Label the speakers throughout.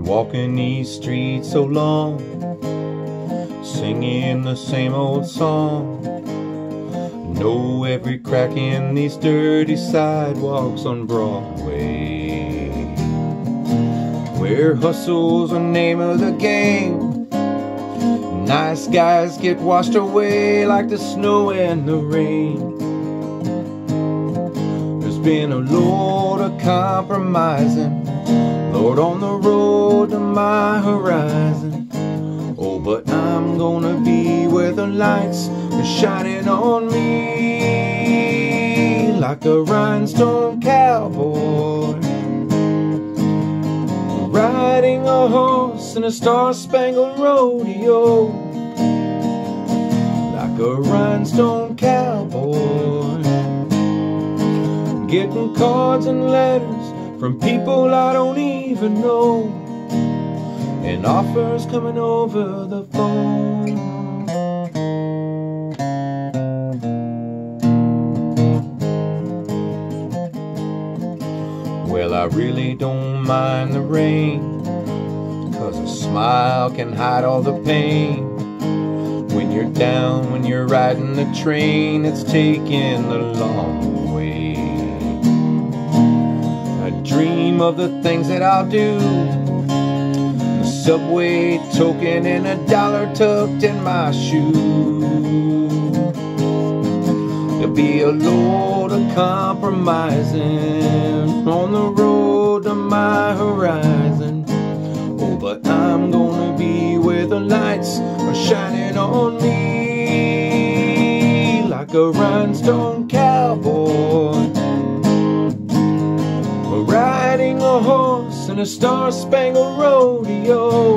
Speaker 1: been walking these streets so long, singing the same old song. Know every crack in these dirty sidewalks on Broadway, where hustle's the name of the game. Nice guys get washed away like the snow and the rain. There's been a load of compromising, Lord, on the road to my horizon. Oh, but I'm gonna be where the lights are shining on me, like a rhinestone cowboy, riding a horse in a star-spangled rodeo, like a rhinestone cowboy, getting cards and letters from people I don't even know, and offers coming over the phone. Well, I really don't mind the rain, 'cause a smile can hide all the pain. When you're down, when you're riding the train, it's taking the long way. I dream of the things that I'll do, the subway token and $1 tucked in my shoe. There'll be a load of compromising on the road to my horizon. Oh, but I'm gonna be where the lights are shining on me, like a rhinestone cowboy, riding a horse in a star-spangled rodeo,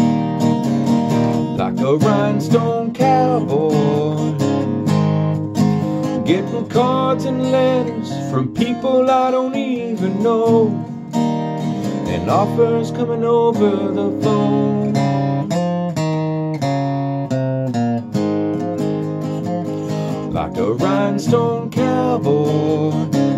Speaker 1: like a rhinestone cowboy, getting cards and letters from people I don't even know, and offers coming over the phone. Like a rhinestone cowboy,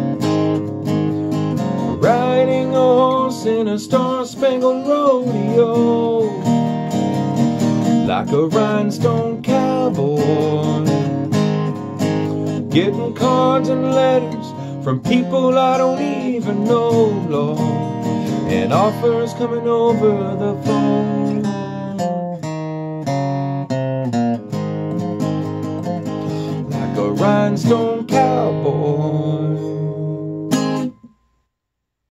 Speaker 1: riding a horse in a star-spangled rodeo, like a rhinestone cowboy, getting cards and letters from people I don't even know, Lord, and offers coming over the phone. Like a rhinestone cowboy,